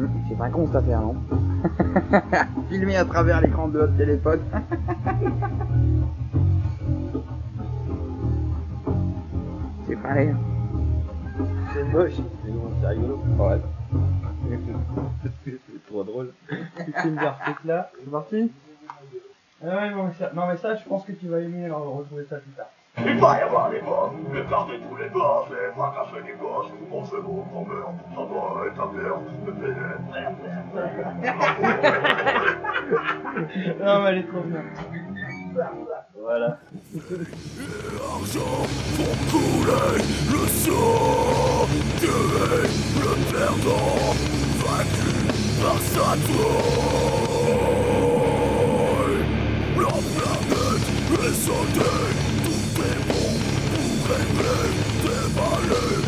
C'est pas con cette affaire, non? Filmer à travers l'écran de votre téléphone. C'est pas l'air. C'est moche, mais non, c'est rigolo. Ouais. C'est trop drôle. Tu filmes vers ce truc là, c'est parti? Ah ouais, non mais ça, je pense que tu vas aimer retrouver ça plus tard. Il va y avoir des boss, écarter tous les boss, et fracasser les gosses, on se vaut, on meurt, ça doit établir, le pénètre. Non mais elle est trop bien. Voilà. L'argent pour couler le sang, tuer le perdant, vaincu par sa toile. La planète est soldée, tout est bon pour régler, déballer.